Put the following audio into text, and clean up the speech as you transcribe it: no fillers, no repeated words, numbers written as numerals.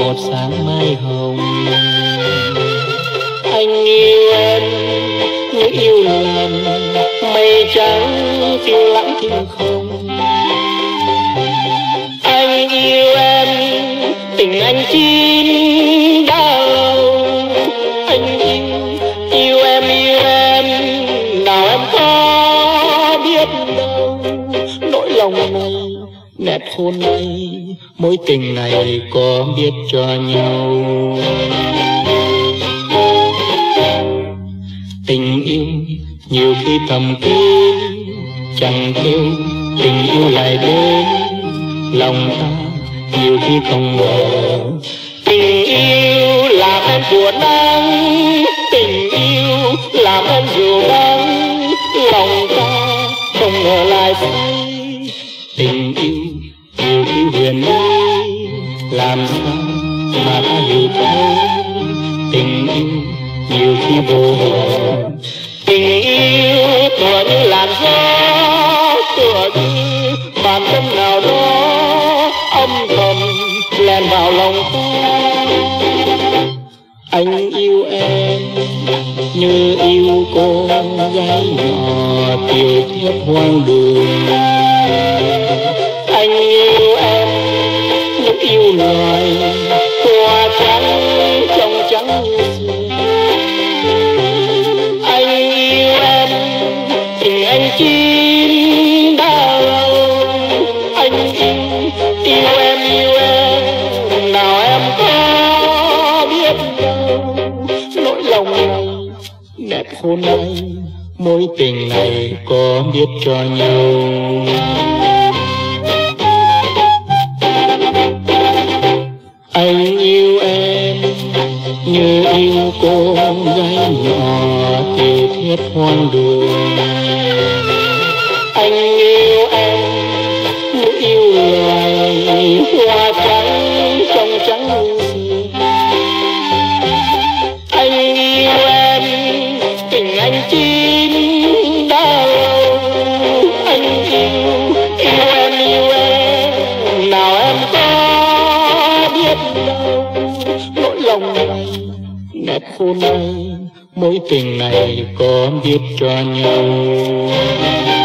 một sáng mai hồng. Anh yêu em như yêu lần mây trắng phiêu lãng thiên không. Anh yêu em tình anh chín đã lâu. Anh yêu em nào em có biết đâu. Nỗi lòng này nét hôn này mối tình này có biết cho nhau. Tình yêu nhiều khi thầm kín chẳng kêu, tình yêu lại đến lòng ta nhiều khi không ngờ. Tình yêu làm em buồn nắng, tình yêu làm em rượu đắng, lòng ta không ngờ lại say. Tình yêu nhiều khi huyền bí làm sao mà ta hiểu thấu. Tình yêu nhiều khi vô hồn. Tình yêu tựa như làn gió, tựa như bàn tâm nào đó âm thầm len vào lòng ta. Anh yêu em như yêu cô gái nhỏ tiểu thiếp hoang đường. Anh yêu em như yêu loài hoa trắng trong trắng như sương. Anh yêu em tình anh chín đã lâu. Anh yêu em nào em có biết đâu. Nỗi lòng này nét hôn này mối tình này có biết cho nhau. Anh yêu em như yêu cô gái nhỏ tiểu thiếp hoang đường. Anh yêu em như yêu loài hoa trắng trong trắng như sương. Anh yêu em tình anh chín đã lâu. Anh yêu em nào em có biết đâu. Nỗi lòng này nét hôn này mối tình này có biết cho nhau.